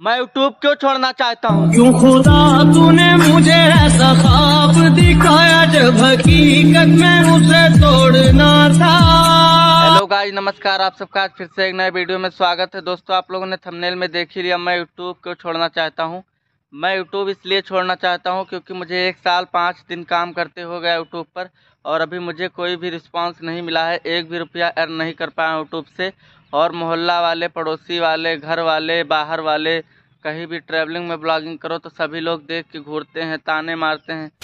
मैं यूट्यूब क्यों छोड़ना चाहता हूँ? क्यों खुदा तूने मुझे ऐसा ख्वाब दिखाया जब हकीकत में उसे तोड़ना था। हेलो गाइस, नमस्कार। आप सबका आज फिर से एक नए वीडियो में स्वागत है। दोस्तों, आप लोगों ने थंबनेल में देख ही लिया, मैं यूट्यूब क्यों छोड़ना चाहता हूँ। मैं यूट्यूब इसलिए छोड़ना चाहता हूँ क्योंकि मुझे 1 साल 5 दिन काम करते हो गया यूट्यूब पर और अभी मुझे कोई भी रिस्पांस नहीं मिला है। 1 भी रुपया अर्न नहीं कर पाया यूट्यूब से। और मोहल्ला वाले, पड़ोसी वाले, घर वाले, बाहर वाले, कहीं भी ट्रैवलिंग में ब्लॉगिंग करो तो सभी लोग देख के घूरते हैं, ताने मारते हैं,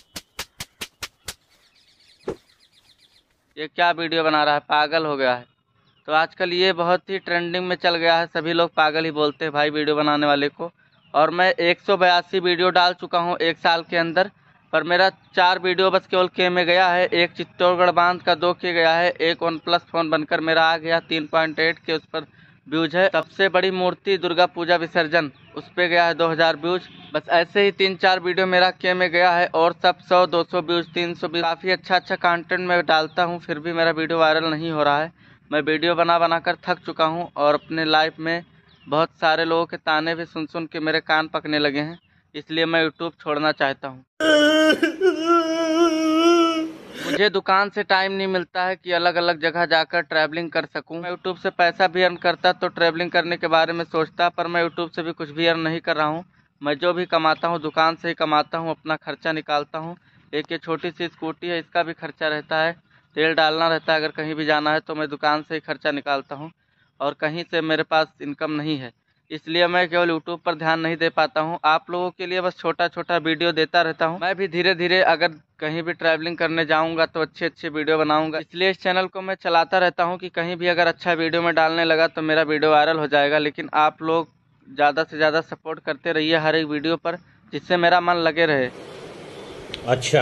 ये क्या वीडियो बना रहा है, पागल हो गया है। तो आजकल ये बहुत ही ट्रेंडिंग में चल गया है, सभी लोग पागल ही बोलते हैं भाई वीडियो बनाने वाले को। और मैं 182 वीडियो डाल चुका हूँ 1 साल के अंदर, पर मेरा 4 वीडियो बस केवल के में गया है। एक चित्तौड़गढ़ बांध का 2 के गया है, एक OnePlus फ़ोन बनकर मेरा आ गया 3.8 के उस पर व्यूज है। सबसे बड़ी मूर्ति दुर्गा पूजा विसर्जन, उस पर गया है 2000 व्यूज। बस ऐसे ही 3-4 वीडियो मेरा के में गया है और सब 100-200 व्यूज, 300 व्यूज। काफ़ी अच्छा कंटेंट मैं डालता हूँ, फिर भी मेरा वीडियो वायरल नहीं हो रहा है। मैं वीडियो बना कर थक चुका हूँ और अपने लाइफ में बहुत सारे लोगों के ताने भी सुन सुन के मेरे कान पकने लगे हैं, इसलिए मैं यूट्यूब छोड़ना चाहता हूँ। मुझे दुकान से टाइम नहीं मिलता है कि अलग अलग जगह जाकर ट्रैवलिंग कर सकूं। मैं यूट्यूब से पैसा भी अर्न करता तो ट्रैवलिंग करने के बारे में सोचता, पर मैं यूट्यूब से भी कुछ भी अर्न नहीं कर रहा हूं। मैं जो भी कमाता हूं दुकान से ही कमाता हूं, अपना खर्चा निकालता हूं। एक ये छोटी सी स्कूटी है, इसका भी खर्चा रहता है, तेल डालना रहता है, अगर कहीं भी जाना है तो मैं दुकान से ही खर्चा निकालता हूँ और कहीं से मेरे पास इनकम नहीं है, इसलिए मैं केवल यूट्यूब पर ध्यान नहीं दे पाता हूँ। आप लोगों के लिए बस छोटा छोटा वीडियो देता रहता हूँ। मैं भी धीरे धीरे अगर कहीं भी ट्रैवलिंग करने जाऊँगा तो अच्छे अच्छे वीडियो बनाऊँगा, इसलिए इस चैनल को मैं चलाता रहता हूँ कि कहीं भी अगर अच्छा वीडियो में डालने लगा तो मेरा वीडियो वायरल हो जाएगा। लेकिन आप लोग ज़्यादा से ज़्यादा सपोर्ट करते रहिए हर एक वीडियो पर, जिससे मेरा मन लगे रहे। अच्छा,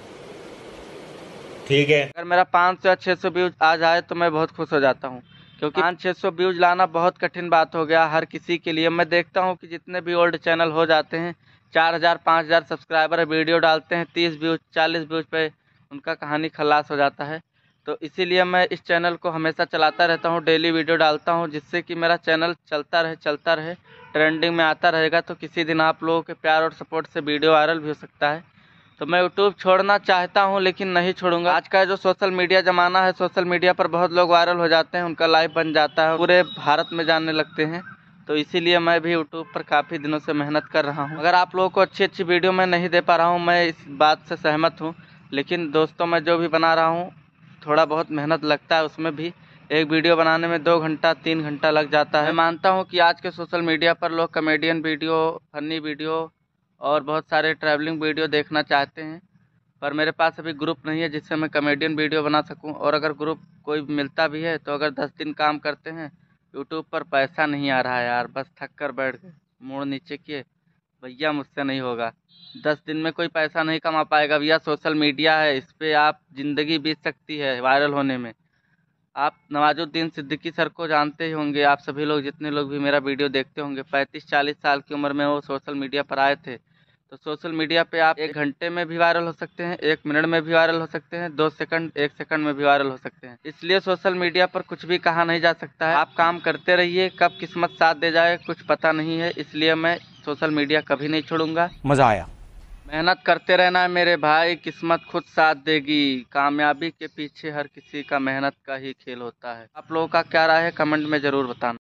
ठीक है। अगर मेरा 500 या 600 व्यूज आ जाए तो मैं बहुत खुश हो जाता हूँ, क्योंकि 500-600 व्यूज लाना बहुत कठिन बात हो गया हर किसी के लिए। मैं देखता हूँ कि जितने भी ओल्ड चैनल हो जाते हैं 4000-5000 सब्सक्राइबर वीडियो डालते हैं, 30 व्यूज 40 व्यूज पे उनका कहानी खलास हो जाता है। तो इसीलिए मैं इस चैनल को हमेशा चलाता रहता हूँ, डेली वीडियो डालता हूँ, जिससे कि मेरा चैनल चलता रहे, ट्रेंडिंग में आता रहेगा। तो किसी दिन आप लोगों के प्यार और सपोर्ट से वीडियो वायरल भी हो सकता है। तो मैं यूट्यूब छोड़ना चाहता हूं लेकिन नहीं छोड़ूंगा। आज का जो सोशल मीडिया ज़माना है, सोशल मीडिया पर बहुत लोग वायरल हो जाते हैं, उनका लाइव बन जाता है, पूरे भारत में जानने लगते हैं। तो इसीलिए मैं भी यूट्यूब पर काफ़ी दिनों से मेहनत कर रहा हूं। अगर आप लोगों को अच्छी अच्छी वीडियो मैं नहीं दे पा रहा हूं, मैं इस बात से सहमत हूं, लेकिन दोस्तों मैं जो भी बना रहा हूँ थोड़ा बहुत मेहनत लगता है उसमें भी। एक वीडियो बनाने में 2 घंटा 3 घंटा लग जाता है। मैं मानता हूँ कि आज के सोशल मीडिया पर लोग कॉमेडियन वीडियो, फनी वीडियो और बहुत सारे ट्रैवलिंग वीडियो देखना चाहते हैं, पर मेरे पास अभी ग्रुप नहीं है जिससे मैं कॉमेडियन वीडियो बना सकूं। और अगर ग्रुप कोई मिलता भी है तो अगर 10 दिन काम करते हैं यूट्यूब पर, पैसा नहीं आ रहा है यार, बस थक कर बैठ गए, मुड़ नीचे किए, भैया मुझसे नहीं होगा। 10 दिन में कोई पैसा नहीं कमा पाएगा भैया, सोशल मीडिया है, इस पर आप ज़िंदगी बीत सकती है वायरल होने में। आप नवाजुद्दीन सिद्दीकी सर को जानते ही होंगे, आप सभी लोग जितने लोग भी मेरा वीडियो देखते होंगे, 35-40 साल की उम्र में वो सोशल मीडिया पर आए थे। तो सोशल मीडिया पे आप 1 घंटे में भी वायरल हो सकते हैं, 1 मिनट में भी वायरल हो सकते हैं, 2 सेकंड 1 सेकंड में भी वायरल हो सकते हैं। इसलिए सोशल मीडिया पर कुछ भी कहा नहीं जा सकता है। आप काम करते रहिए, कब किस्मत साथ दे जाए कुछ पता नहीं है, इसलिए मैं सोशल मीडिया कभी नहीं छोड़ूंगा। मजा आया। मेहनत करते रहना है मेरे भाई, किस्मत खुद साथ देगी। कामयाबी के पीछे हर किसी का मेहनत का ही खेल होता है। आप लोगों का क्या राय है कमेंट में ज़रूर बताना।